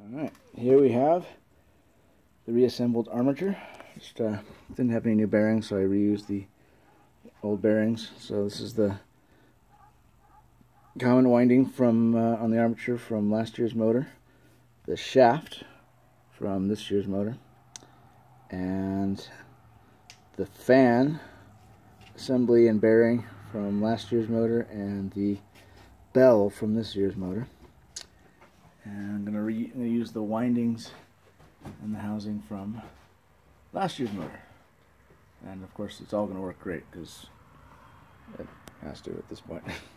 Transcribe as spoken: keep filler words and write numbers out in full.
Alright, here we have the reassembled armature. Just uh, didn't have any new bearings, so I reused the old bearings. So this is the common winding from uh, on the armature from last year's motor, the shaft from this year's motor, and the fan assembly and bearing from last year's motor, and the bell from this year's motor. And I'm going to re use the windings and the housing from last year's motor. And of course it's all going to work great because it has to at this point.